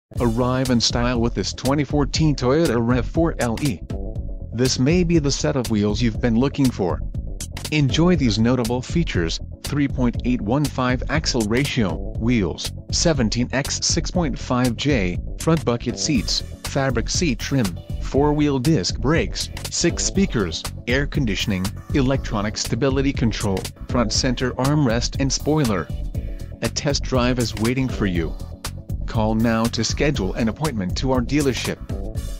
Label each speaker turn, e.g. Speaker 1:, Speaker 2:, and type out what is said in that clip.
Speaker 1: Arrive in style with this 2014 Toyota RAV4 LE. This may be the set of wheels you've been looking for. Enjoy these notable features: 3.815 axle ratio, wheels, 17x6.5J, front bucket seats, fabric seat trim, 4-wheel disc brakes, 6 speakers, air conditioning, electronic stability control, front center armrest and spoiler. A test drive is waiting for you. Call now to schedule an appointment to our dealership.